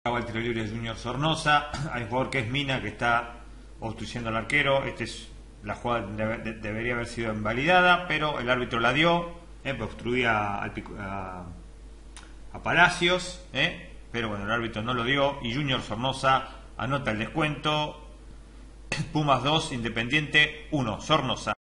El tiro libre de Junior Sornosa. Hay un jugador que es Mina que está obstruyendo al arquero. La jugada debería haber sido invalidada, pero el árbitro la dio, pues obstruía a Palacios, pero bueno, el árbitro no lo dio y Junior Sornosa anota el descuento. Pumas 2, Independiente 1, Sornosa.